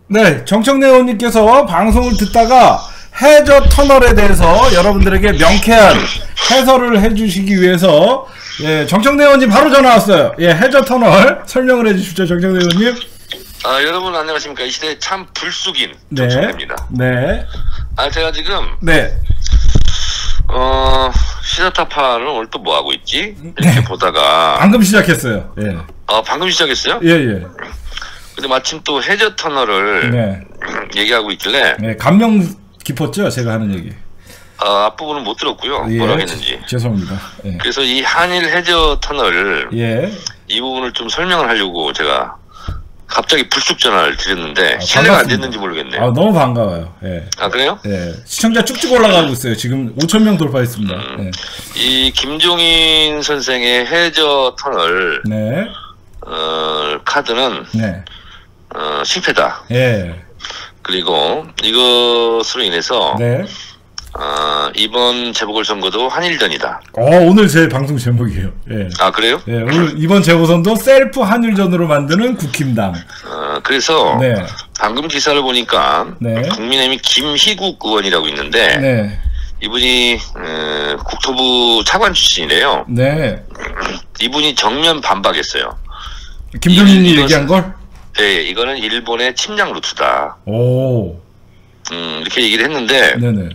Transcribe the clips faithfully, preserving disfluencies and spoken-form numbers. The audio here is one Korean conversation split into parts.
네, 정청래 의원님께서 방송을 듣다가 해저 터널에 대해서 여러분들에게 명쾌한 해설을 해주시기 위해서 예, 정청래 의원님 바로 전화 왔어요. 예, 해저 터널 설명을 해주십시오, 정청래 의원님. 아, 여러분 안녕하십니까. 이 시대에 참 불쑥인 네, 정청래입니다. 네. 아, 제가 지금 네. 어 시사타파를 오늘 또 뭐 하고 있지? 이렇게 네. 보다가 방금 시작했어요. 예. 아, 방금 시작했어요? 예, 예. 근데 마침 또 해저 터널을 네. 얘기하고 있길래 네, 감명 깊었죠, 제가 하는 얘기. 어, 앞부분은 못 들었고요. 예, 뭐라고 했는지. 죄송합니다. 예. 그래서 이 한일 해저 터널 예. 이 부분을 좀 설명을 하려고 제가 갑자기 불쑥 전화를 드렸는데 아, 실례가 안 반갑습니다. 됐는지 모르겠네요. 아, 너무 반가워요. 예. 아, 그래요? 예. 시청자 쭉쭉 올라가고 있어요. 지금 오천 명 돌파했습니다. 음, 예. 이 김종인 선생의 해저 터널 네. 어, 카드는 네. 어, 실패다. 예. 그리고 이것으로 인해서 네. 어, 이번 재보궐선거도 한일전이다. 어, 오늘 제 방송 제목이에요. 예. 아, 그래요? 예, 오늘 이번 재보선도 셀프 한일전으로 만드는 국힘당. 어, 그래서 네. 방금 기사를 보니까 네. 국민의힘이 김희국 의원이라고 있는데 네. 이분이 어, 국토부 차관 출신이래요. 네. 이분이 정면 반박했어요. 김종인이 이- 얘기한 걸? 네, 이거는 일본의 침략 루트다. 오. 음, 이렇게 얘기를 했는데 네네.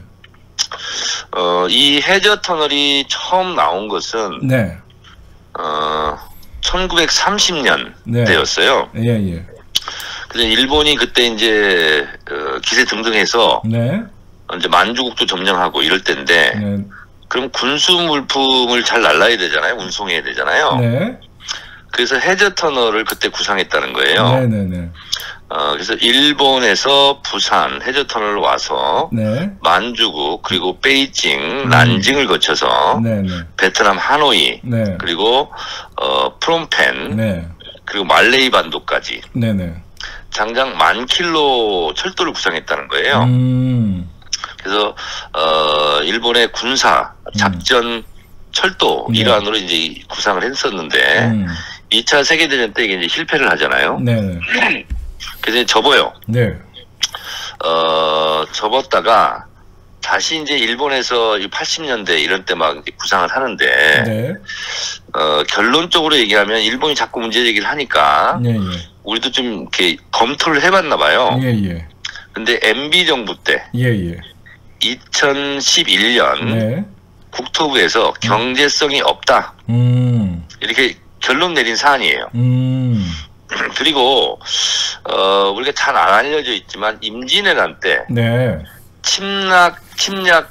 어, 이 해저 터널이 처음 나온 것은 네. 어, 천구백삼십 네. 년대였어요. 예, 예. 근데 일본이 그때 이제 어, 기세 등등해서 네. 이제 만주국도 점령하고 이럴 때인데 네. 그럼 군수 물품을 잘 날라야 되잖아요. 운송해야 되잖아요. 네. 그래서 해저 터널을 그때 구상했다는 거예요. 네네네. 어, 그래서 일본에서 부산 해저 터널로 와서 네. 만주국 그리고 베이징, 난징을 거쳐서 네네. 베트남 하노이 네. 그리고 어, 프롬펜 네. 그리고 말레이 반도까지 네네. 장장 만 킬로 철도를 구상했다는 거예요. 음. 그래서 어, 일본의 군사 작전 철도 네. 일환으로 이제 구상을 했었는데 음. 이 차 세계대전 때 이게 이제 실패를 하잖아요. 네네. 그래서 이제 접어요. 네. 어, 접었다가 다시 이제 일본에서 팔십 년대 이런 때 막 구상을 하는데 네. 어, 결론적으로 얘기하면 일본이 자꾸 문제 제기를 하니까 예, 예. 우리도 좀 이렇게 검토를 해봤나 봐요. 예, 예. 근데 엠비 정부 때 예, 예. 이천십일 년 네. 국토부에서 경제성이 없다 음. 이렇게 결론 내린 사안이에요. 음. 그리고 어, 우리가 잘 안 알려져 있지만 임진왜란 때 네. 침략 침략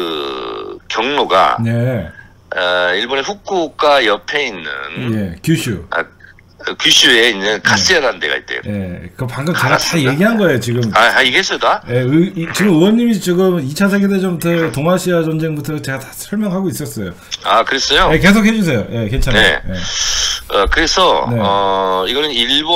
그 경로가 네. 어, 일본의 후쿠오카 옆에 있는 예. 규슈. 아, 규슈에 있는 카스야라는 데가 있대요. 예. 그 방금 제가 다 알았습니다. 얘기한 거예요, 지금. 아, 아 이게 있어 다? 예, 의, 이, 지금 의원님이 지금 이 차 세계대전부터 동아시아 전쟁부터 제가 다 설명하고 있었어요. 아, 그랬어요? 예, 계속 해주세요. 예, 괜찮아요. 네. 예. 어, 그래서 네. 어, 이거는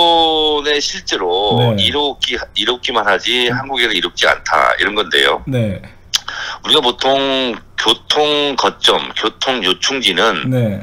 일본에 실제로 네. 이롭기 이롭기만 하지 한국에는 이롭지 않다 이런 건데요. 네. 우리가 보통 교통 거점, 교통 요충지는 네.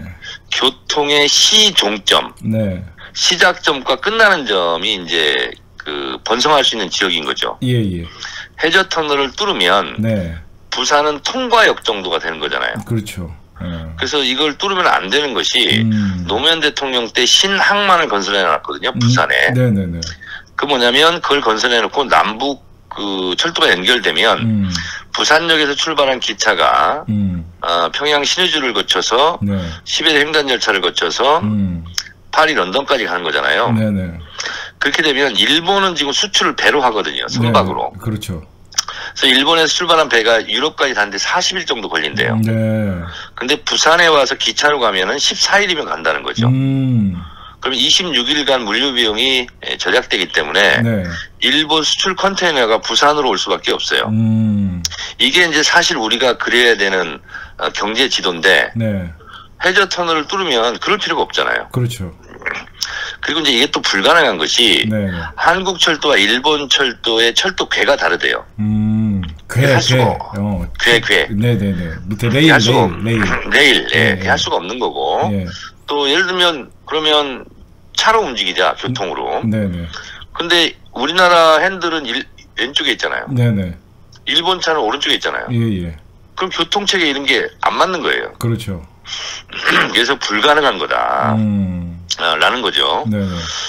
교통의 시종점, 네. 시작점과 끝나는 점이 이제 그 번성할 수 있는 지역인 거죠. 예, 예. 해저 터널을 뚫으면 네. 부산은 통과역 정도가 되는 거잖아요. 그렇죠. 예. 그래서 이걸 뚫으면 안 되는 것이 음. 노무현 대통령 때 신항만을 건설해 놨거든요. 부산에. 음. 네네네. 그 뭐냐면 그걸 건설해 놓고 남북 그 철도가 연결되면 음. 부산역에서 출발한 기차가 음. 어, 평양 신의주를 거쳐서 네. 시베리아 횡단 열차를 거쳐서 음. 파리 런던까지 가는 거잖아요. 네네. 그렇게 되면 일본은 지금 수출을 배로 하거든요. 선박으로. 네. 그렇죠. 그래서 일본에서 출발한 배가 유럽까지 가는데 사십 일 정도 걸린대요. 네. 근데 부산에 와서 기차로 가면은 십사 일이면 간다는 거죠. 음. 그럼 이십육 일간 물류 비용이 절약되기 때문에 네. 일본 수출 컨테이너가 부산으로 올 수밖에 없어요. 음. 이게 이제 사실 우리가 그래야 되는 경제 지도인데 네. 해저 터널을 뚫으면 그럴 필요가 없잖아요. 그렇죠. 그리고 이제 이게 또 불가능한 것이 네. 한국 철도와 일본 철도의 철도 궤가 다르대요. 음. 궤, 할 궤. 수가 어. 궤, 궤. 네네네. 밑에 레일, 할 수가 없, 레일, 레일. 레일, 예, 네. 할 수가 없는 거고. 예. 또 예를 들면 그러면 차로 움직이자 교통으로. 네네. 근데 우리나라 핸들은 일, 왼쪽에 있잖아요. 네네. 일본 차는 오른쪽에 있잖아요. 예예. 그럼 교통체계 이런 게 안 맞는 거예요. 그렇죠. 그래서 불가능한 거다. 음. 어, 라는 거죠. 네네.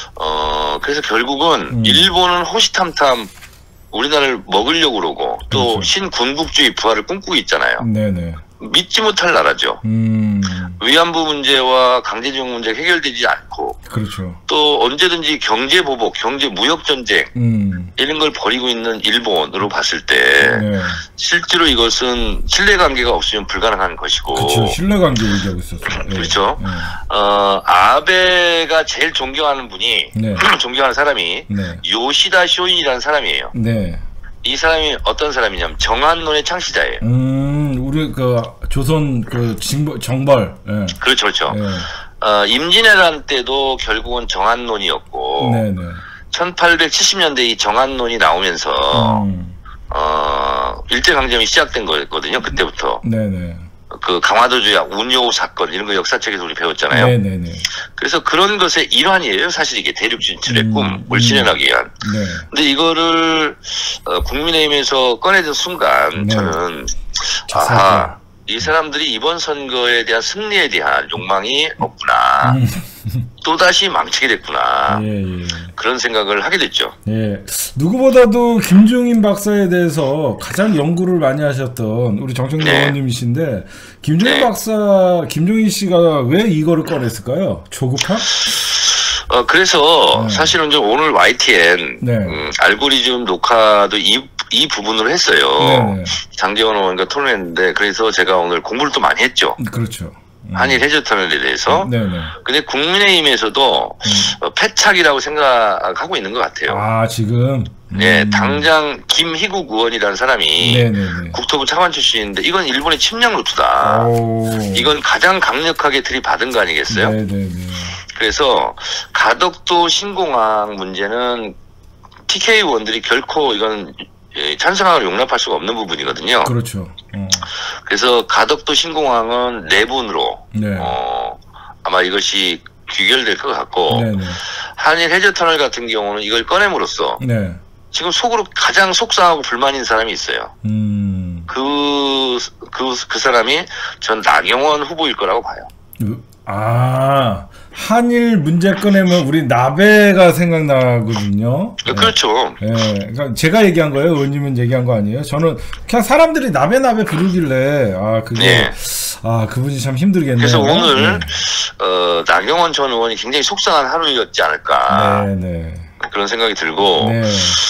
어, 그래서 결국은 음. 일본은 호시탐탐 우리나라를 먹으려고 그러고 또 그렇죠. 신군국주의 부활을 꿈꾸고 있잖아요. 네네. 믿지 못할 나라죠. 음. 위안부 문제와 강제징용 문제가 해결되지 않고 그렇죠. 또 언제든지 경제 보복, 경제 무역 전쟁 음. 이런 걸 벌이고 있는 일본으로 봤을 때 네. 실제로 이것은 신뢰관계가 없으면 불가능한 것이고 그렇죠. 신뢰관계 얘기하고 있었어요. 예. 그렇죠. 예. 어, 아베가 제일 존경하는 분이 네. 존경하는 사람이 네. 요시다 쇼인이라는 사람이에요. 네. 이 사람이 어떤 사람이냐면 정한론의 창시자예요. 음, 우리 그 조선 그 징벌 정벌. 예. 그렇죠, 그렇죠. 예. 어, 임진왜란 때도 결국은 정한론이었고 네네. 천팔백칠십 년대 이 정한론이 나오면서 음. 어, 일제강점이 시작된 거였거든요. 그때부터 네네. 그 강화도주의 운요 사건 이런 거 역사책에서 우리 배웠잖아요. 네네네. 그래서 그런 것의 일환이에요. 사실 이게 대륙 진출의 음, 꿈을 실현하기 위한. 네. 근데 이거를 어, 국민의힘에서 꺼내든 순간 네. 저는 아하 이 사람들이 이번 선거에 대한 승리에 대한 욕망이 없구나. 음. 또다시 망치게 됐구나. 예, 예. 그런 생각을 하게 됐죠. 예. 누구보다도 김종인 박사에 대해서 가장 연구를 많이 하셨던 우리 정청래 네. 의원님이신데, 김종인 네. 박사, 김종인 씨가 왜 이거를 꺼냈을까요? 조급함? 어, 그래서 네. 사실은 좀 오늘 와이티엔 네. 음, 알고리즘 녹화도 이, 이 부분으로 했어요. 네네. 장재원 의원과 토론했는데 그래서 제가 오늘 공부를 또 많이 했죠. 그렇죠. 음. 한일 해저터널에 대해서. 네네. 근데 국민의힘에서도 어, 패착이라고 생각하고 있는 것 같아요. 아, 지금? 음. 네, 당장 김희국 의원이라는 사람이 네네네. 국토부 차관 출신인데 이건 일본의 침략 루트다. 오. 이건 가장 강력하게 들이받은 거 아니겠어요? 네네네. 그래서 가덕도 신공항 문제는 티케이 의원들이 결코 이건 예, 찬성을 용납할 수가 없는 부분이거든요. 그렇죠. 어. 그래서 가덕도 신공항은 내분으로 네. 어, 아마 이것이 귀결될 것 같고 네네. 한일 해저터널 같은 경우는 이걸 꺼냄으로써 네. 지금 속으로 가장 속상하고 불만인 사람이 있어요. 음. 그, 그, 그 사람이 전 나경원 후보일 거라고 봐요. 아, 한일 문제 꺼내면 우리 나베가 생각나거든요. 네. 그렇죠. 예, 그러니까 제가 얘기한 거예요. 의원님은 얘기한 거 아니에요. 저는 그냥 사람들이 나베 나베 부르길래 아 그게 네. 아 그분이 참 힘들겠네요. 그래서 오늘 네. 어, 나경원 전 의원이 굉장히 속상한 하루였지 않을까 네, 네. 그런 생각이 들고 네.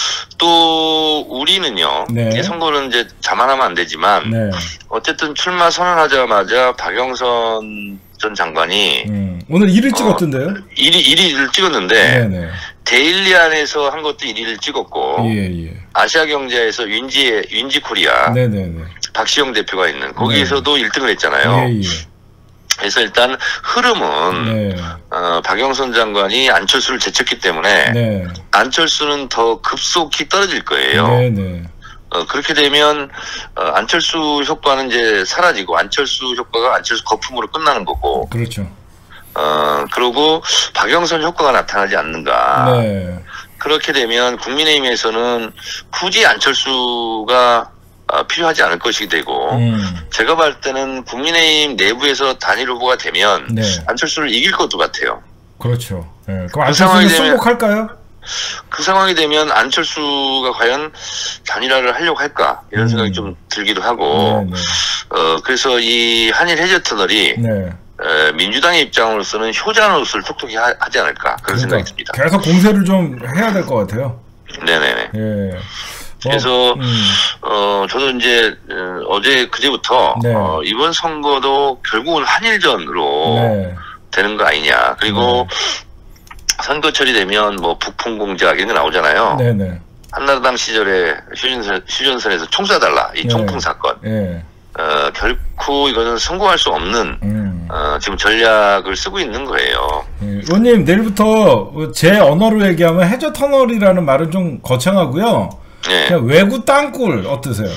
또 우리는요. 네. 이 선거는 이제 자만하면 안 되지만 네. 어쨌든 출마 선언하자마자 박영선 전 장관이 음. 오늘 일 위 찍었던데요? 일 위, 일 위를 찍었는데 네, 네. 데일리안에서 한 것도 일 위를 찍었고 예, 예. 아시아경제에서 윈지 윈지코리아 네, 네, 네. 박시영 대표가 있는 거기에서도 일 등을 했잖아요. 예, 예. 그래서 일단 흐름은 네. 어, 박영선 장관이 안철수를 제쳤기 때문에 네. 안철수는 더 급속히 떨어질 거예요. 네, 네. 어, 그렇게 되면 어, 안철수 효과는 이제 사라지고 안철수 효과가 안철수 거품으로 끝나는 거고 그렇죠. 어, 그리고 박영선 효과가 나타나지 않는가. 네. 그렇게 되면 국민의힘에서는 굳이 안철수가 어, 필요하지 않을 것이 되고 음. 제가 봤을 때는 국민의힘 내부에서 단일 후보가 되면 네. 안철수를 이길 것도 같아요. 그렇죠. 네. 그럼 상황이 안철수는 되면- 승복할까요? 그 상황이 되면 안철수가 과연 단일화를 하려고 할까 이런 음. 생각이 좀 들기도 하고 네, 네. 어, 그래서 이 한일 해저터널이 네. 에, 민주당의 입장으로서는 효자노릇을 톡톡히 하, 하지 않을까 그런 생각이 듭니다. 계속 공세를 좀 해야 될 것 같아요. 네네네. 예. 어, 그래서 음. 어 저도 이제 어, 어제 그제부터 네. 어, 이번 선거도 결국은 한일전으로 네. 되는 거 아니냐. 그리고 선거철이 되면 뭐 북풍 공작 이런 거 나오잖아요. 네네. 한나라당 시절에 휴전선, 휴전선에서 총 쏴달라 이 네. 총풍 사건. 예. 어, 결코 이거는 성공할 수 없는 음. 어, 지금 전략을 쓰고 있는 거예요. 예. 의원님 내일부터 제 언어로 얘기하면 해저 터널이라는 말은 좀 거창하고요. 예. 그냥 외구 땅굴 어떠세요?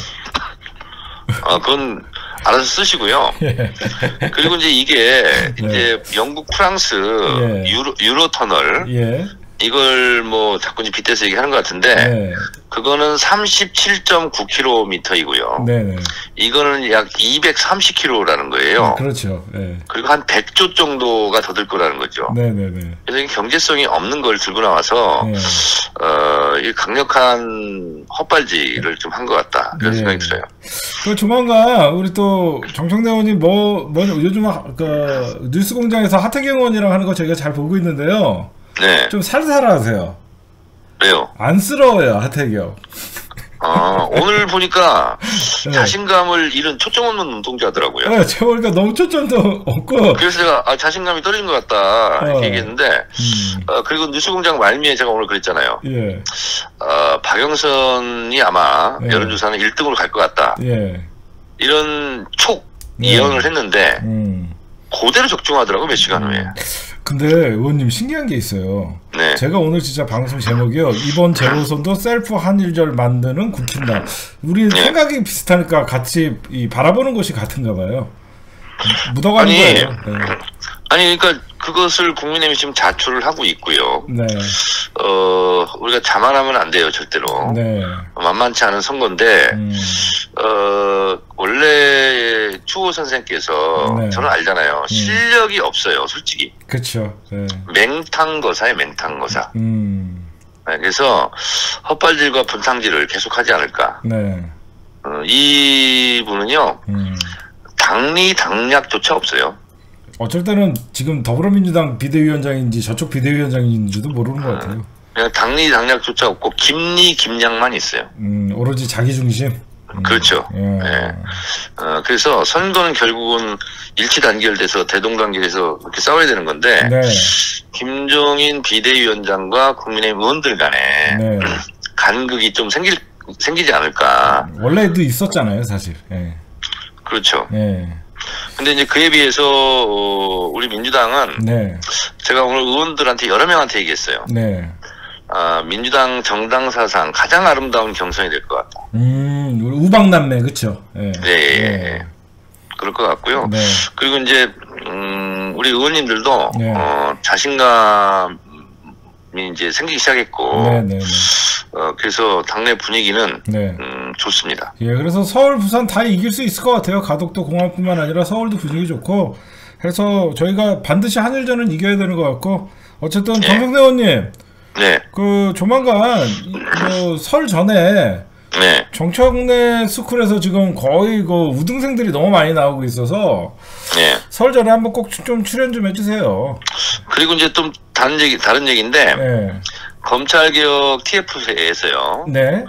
어, 그건 알아서 쓰시고요. 예. 그리고 이제 이게 이제 영국, 프랑스 예. 유로, 유로 터널 예. 이걸 뭐 자꾸 이제 빗대서 얘기하는 것 같은데 네. 그거는 삼십칠 점 구 킬로미터이고요. 네네. 이거는 약 이백삼십 킬로미터라는 거예요. 네, 그렇죠. 네. 그리고 한 백 조 정도가 더 들 거라는 거죠. 네네네. 그래서 이 경제성이 없는 걸 들고 나와서 네. 어, 이 강력한 헛발질을 좀 한 것 같다 이런 네. 생각이 들어요. 그 조만간 우리 또 정청래 의원님 뭐, 뭐 요즘 그 뉴스공장에서 하태경 의원이랑 하는 거 저희가 잘 보고 있는데요. 네. 좀 살살하세요. 왜요? 안쓰러워요 하태경. 아, 오늘 보니까 네. 자신감을 잃은 초점 없는 눈동자더라고요. 네, 제가 보니까 너무 초점도 없고. 그래서 제가 아, 자신감이 떨어진 것 같다 이렇게 어. 얘기했는데 음. 어, 그리고 뉴스공장 말미에 제가 오늘 그랬잖아요. 예. 어, 박영선이 아마 네. 여론조사는 일 등으로 갈 것 같다. 예. 이런 촉 네. 예언을 했는데 음. 그대로 적중하더라고 몇 시간 후에. 근데 의원님 신기한 게 있어요. 네. 제가 오늘 진짜 방송 제목이요. 이번 재보선도 셀프 한일절 만드는 국힘당. 우리 네. 생각이 비슷하니까 같이 이 바라보는 것이 같은가 봐요. 묻어가는 아니, 거예요. 네. 아니 그러니까 그것을 국민의힘이 지금 자초를 하고 있고요. 네. 어 우리가 자만하면 안 돼요 절대로. 네. 만만치 않은 선거인데 음. 어 원래 추호 선생께서 네. 저는 알잖아요. 실력이 없어요 솔직히. 그렇죠. 네. 맹탕거사에 맹탕거사. 음. 네, 그래서 헛발질과 분탕질을 계속하지 않을까. 네. 어, 이분은요 음. 당리 당략조차 없어요. 어쩔 때는 지금 더불어민주당 비대위원장인지 저쪽 비대위원장인지도 모르는 것 같아요. 그냥 당리 당략조차 없고 김리 김양만 있어요. 음, 오로지 자기 중심. 음. 그렇죠. 예. 예. 어, 그래서 선거는 결국은 일치 단결돼서 대동단결해서 이렇게 싸워야 되는 건데 네. 김종인 비대위원장과 국민의힘 의원들 간에 네. 간극이 좀 생길 생기지 않을까. 원래도 있었잖아요, 사실. 예. 그렇죠. 예. 근데 이제 그에 비해서 어, 우리 민주당은 네. 제가 오늘 의원들한테 여러 명한테 얘기했어요. 네. 아, 민주당 정당 사상 가장 아름다운 경선이 될 것 같다. 음, 우리 우방남매, 그쵸? 예. 네, 예. 그럴 것 같고요. 네. 그리고 이제 음, 우리 의원님들도 네. 어, 자신감이 이제 생기기 시작했고, 네, 네, 네. 어, 그래서 당내 분위기는 네. 음, 좋습니다. 예, 그래서 서울, 부산 다 이길 수 있을 것 같아요. 가덕도 공항뿐만 아니라 서울도 분위기 좋고 해서 저희가 반드시 한일전은 이겨야 되는 것 같고 어쨌든 네. 정성대 의원님, 네, 그 조만간 뭐 설 전에 네, 정청래 스쿨에서 지금 거의 그 우등생들이 너무 많이 나오고 있어서 네. 설 전에 한번 꼭 좀 출연 좀 해주세요. 그리고 이제 좀 다른 얘기, 다른 얘기인데 네. 검찰개혁 티에프에서요. 네.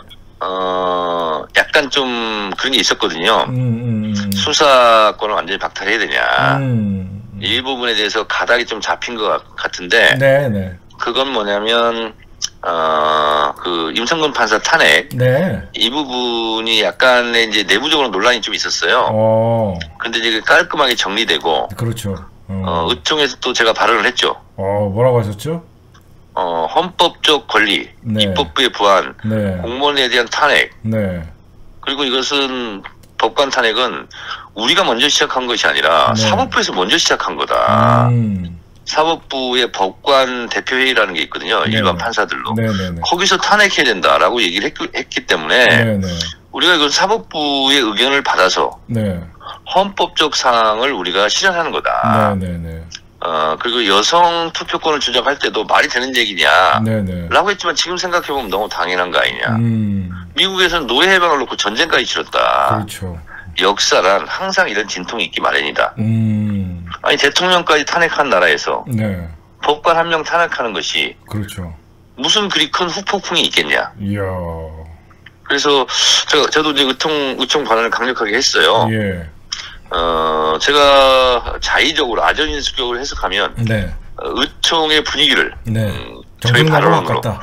어, 약간 좀 그런 게 있었거든요. 음, 음, 음. 수사권을 완전히 박탈해야 되냐. 음. 이 부분에 대해서 가닥이 좀 잡힌 것 같은데, 네, 네. 그건 뭐냐면, 어, 그, 임성근 판사 탄핵, 네. 이 부분이 약간의 이제 내부적으로 논란이 좀 있었어요. 어. 근데 이제 깔끔하게 정리되고, 그렇죠. 어, 어, 의총에서 또 제가 발언을 했죠. 어 뭐라고 하셨죠? 어, 헌법적 권리, 네. 입법부의 부한, 네. 공무원에 대한 탄핵, 네. 그리고 이것은 법관 탄핵은 우리가 먼저 시작한 것이 아니라 네. 사법부에서 먼저 시작한 거다. 음. 사법부의 법관 대표회의라는 게 있거든요. 네. 일반 판사들로. 네네네. 거기서 탄핵해야 된다라고 얘기를 했, 했기 때문에 네네. 우리가 이건 사법부의 의견을 받아서 네. 헌법적 사항을 우리가 실현하는 거다. 네네네. 어, 그리고 여성 투표권을 주장할 때도 말이 되는 얘기냐. 네네. 라고 했지만 지금 생각해보면 너무 당연한 거 아니냐. 음. 미국에서는 노예 해방을 놓고 전쟁까지 치렀다. 그렇죠. 역사란 항상 이런 진통이 있기 마련이다. 음. 아니 대통령까지 탄핵한 나라에서 네. 법관 한 명 탄핵하는 것이 그렇죠. 무슨 그리 큰 후폭풍이 있겠냐. 이야. 그래서 제가 저도 이제 의총 의총 발언을 강력하게 했어요. 예. 어 제가 자의적으로 아전인수격으로 해석하면 네. 어, 의총의 분위기를 네. 음, 저희 정청래로 발언으로 바꿨다.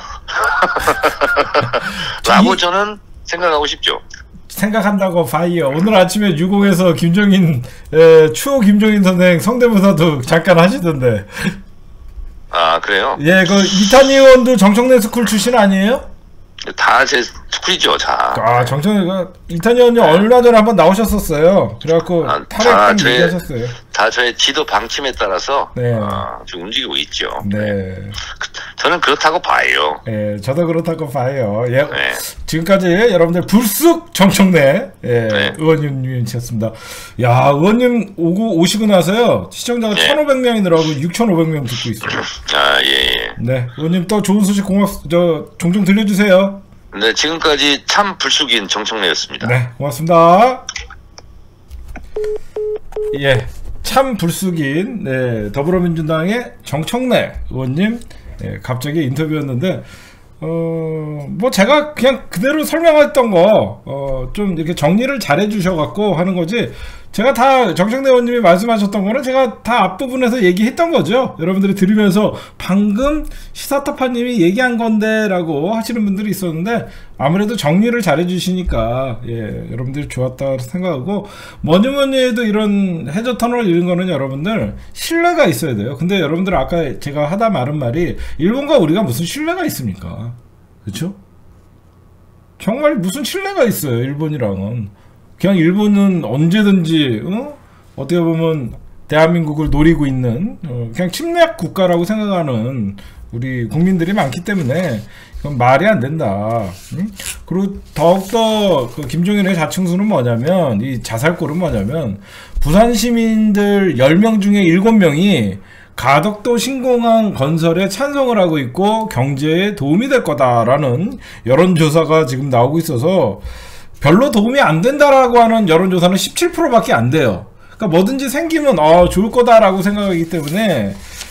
라고 이- 저는 생각하고 싶죠. 생각한다고 파이어. 오늘 아침에 유공에서 김종인 에, 추호 김종인 선생 성대모사도 잠깐 하시던데. 아 그래요? 예, 그 이탄희 의원도 정청래 스쿨 출신 아니에요? 다 제 투쿨이죠, 자. 아, 정청래가 이탄희 의원님 얼마 전에 한번 나오셨었어요. 그래갖고 아, 탈핵 저의- 얘기하셨어요. 다 저의 지도 방침에 따라서 네. 어, 지금 움직이고 있죠. 네. 저는 그렇다고 봐요. 예, 저도 그렇다고 봐요. 예. 네. 지금까지 여러분들 불쑥 정청래 예, 네. 의원님이셨습니다. 야, 의원님 오고 오시고 나서요 시청자가 네. 천오백 명이 늘어가고 육천오백 명 듣고 있어요. 아, 예, 예. 네, 의원님 또 좋은 소식 고맙, 저 종종 들려주세요. 네, 지금까지 참 불쑥인 정청래였습니다. 네, 고맙습니다. 예, 참 불쑥인 네, 더불어민주당의 정청래 의원님 예, 갑자기 인터뷰였는데 어, 뭐 제가 그냥 그대로 설명했던 거 어, 좀 이렇게 정리를 잘 해주셔갖고 하는 거지. 제가 다 정청래 의원님이 말씀하셨던 거는 제가 다 앞부분에서 얘기했던 거죠. 여러분들이 들으면서 방금 시사타파님이 얘기한 건데 라고 하시는 분들이 있었는데 아무래도 정리를 잘 해주시니까 예, 여러분들이 좋았다 생각하고 뭐니 뭐니 해도 이런 해저터널 이런 거는 여러분들 신뢰가 있어야 돼요. 근데 여러분들 아까 제가 하다 말한 말이 일본과 우리가 무슨 신뢰가 있습니까? 그렇죠? 정말 무슨 신뢰가 있어요. 일본이랑은 그냥 일본은 언제든지 어? 어떻게 보면 대한민국을 노리고 있는 어, 그냥 침략 국가라고 생각하는 우리 국민들이 많기 때문에 그건 말이 안 된다. 응? 그리고 더욱더 그 김종인의 자충수는 뭐냐면 이 자살골은 뭐냐면 부산 시민들 열 명 중에 일곱 명이 가덕도 신공항 건설에 찬성을 하고 있고 경제에 도움이 될 거다라는 여론조사가 지금 나오고 있어서 별로 도움이 안 된다라고 하는 여론조사는 십칠 퍼센트밖에 안 돼요. 그러니까 뭐든지 생기면 어, 좋을 거다라고 생각하기 때문에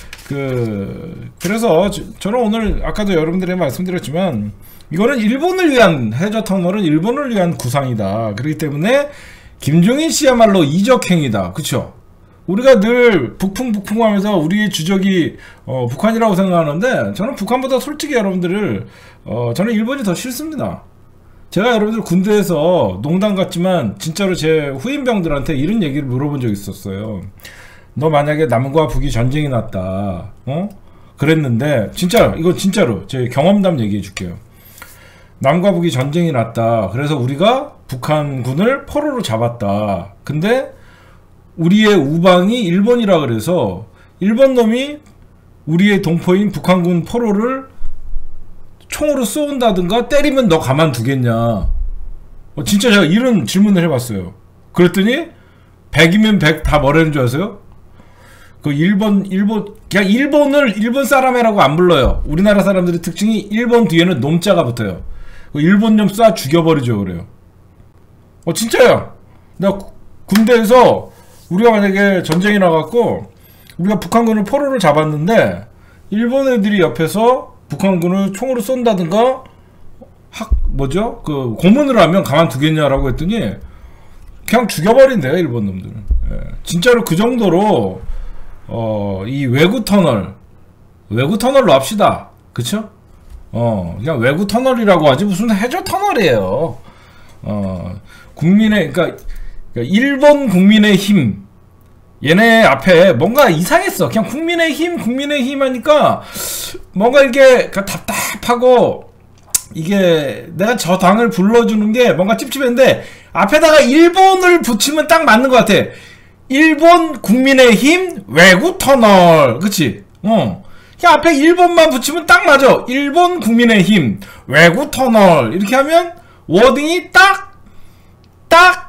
그 그래서 저, 저는 오늘 아까도 여러분들에게 말씀드렸지만 이거는 일본을 위한 해저터널은 일본을 위한 구상이다. 그렇기 때문에 김종인 씨야말로 이적행위다. 그쵸? 우리가 늘 북풍 북풍 하면서 우리의 주적이 어, 북한이라고 생각하는데 저는 북한보다 솔직히 여러분들을 어, 저는 일본이 더 싫습니다. 제가 여러분들 군대에서 농담 같지만 진짜로 제 후임병들한테 이런 얘기를 물어본 적이 있었어요. 너 만약에 남과 북이 전쟁이 났다 어? 그랬는데 진짜 이거 진짜로 제 경험담 얘기해 줄게요. 남과 북이 전쟁이 났다. 그래서 우리가 북한군을 포로로 잡았다. 근데 우리의 우방이 일본이라 그래서 일본 놈이 우리의 동포인 북한군 포로를 총으로 쏘은다든가 때리면 너 가만두겠냐. 어, 진짜 제가 이런 질문을 해봤어요. 그랬더니 백이면 백 다 뭐라는 줄 아세요? 그 일본 일본 그냥 일본을 일본 사람이라고 안 불러요. 우리나라 사람들의 특징이 일본 뒤에는 놈자가 붙어요. 그 일본 놈 쏴 죽여버리죠 그래요. 어 진짜야. 나 군대에서 우리가 만약에 전쟁이 나갖고 우리가 북한군을 포로를 잡았는데 일본 애들이 옆에서 북한군을 총으로 쏜다든가 학 뭐죠? 그 고문을 하면 가만두겠냐라고 했더니 그냥 죽여버린대요 일본 놈들은. 예. 진짜로 그 정도로 어, 이 외구 터널 외구 터널로 합시다. 그쵸? 어 그냥 외구 터널이라고 하지 무슨 해저 터널이에요. 어 국민의 그러니까, 그러니까 일본 국민의힘 얘네 앞에 뭔가 이상했어. 그냥 국민의힘 국민의힘 하니까 뭔가 이게 답답하고 이게 내가 저 당을 불러주는 게 뭔가 찝찝했는데 앞에다가 일본을 붙이면 딱 맞는 것 같아. 일본 국민의힘 외구 터널 그치? 어 그냥 앞에 일본만 붙이면 딱 맞아. 일본 국민의힘 외구 터널 이렇게 하면 워딩이 딱 딱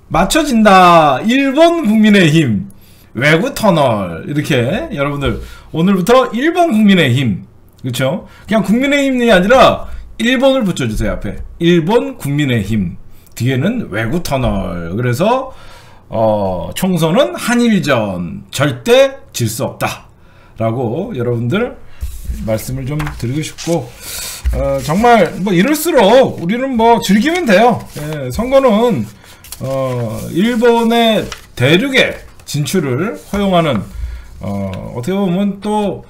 맞춰진다. 일본 국민의힘 외구 터널 이렇게 여러분들 오늘부터 일본 국민의힘 그쵸? 그냥 국민의힘이 아니라 일본을 붙여주세요. 앞에 일본 국민의힘 뒤에는 외구 터널. 그래서 어, 총선은 한일전 절대 질 수 없다 라고 여러분들 말씀을 좀 드리고 싶고 어, 정말 뭐 이럴수록 우리는 뭐 즐기면 돼요. 예, 선거는 어, 일본의 대륙에 진출을 허용하는 어, 어떻게 보면 또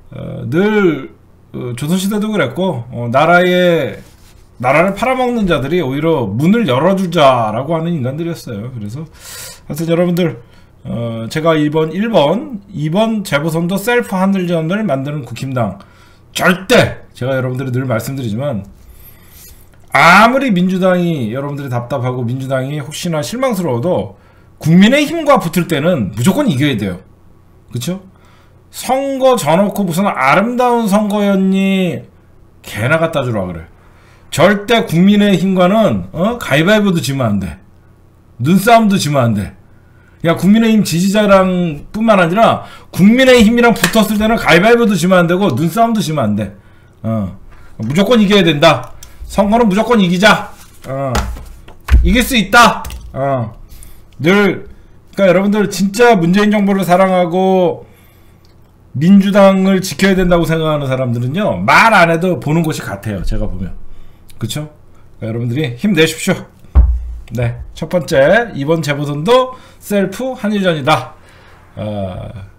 늘 어, 조선시대도 그랬고 어, 나라의 나라를 팔아먹는 자들이 오히려 문을 열어주자라고 하는 인간들이었어요. 그래서 하여튼 여러분들 어, 제가 이번 일 번, 이 번 재보선도 셀프 한일전을 만드는 국힘당 절대 제가 여러분들이 늘 말씀드리지만 아무리 민주당이 여러분들이 답답하고 민주당이 혹시나 실망스러워도 국민의힘과 붙을 때는 무조건 이겨야 돼요. 그쵸? 선거 져놓고 무슨 아름다운 선거였니? 개나 갖다 주라 그래. 절대 국민의힘과는 어? 가위바위보도 지면 안 돼. 눈싸움도 지면 안 돼. 야, 국민의힘 지지자랑 뿐만 아니라 국민의힘이랑 붙었을 때는 가위바위보도 지면 안 되고 눈싸움도 지면 안 돼. 어. 무조건 이겨야 된다. 선거는 무조건 이기자. 어. 이길 수 있다. 어. 늘 그러니까 여러분들 진짜 문재인 정부를 사랑하고 민주당을 지켜야 된다고 생각하는 사람들은요, 말 안 해도 보는 것이 같아요. 제가 보면. 그쵸? 그러니까 여러분들이 힘내십시오. 네, 첫 번째 이번 재보선도 셀프 한일전이다. 어,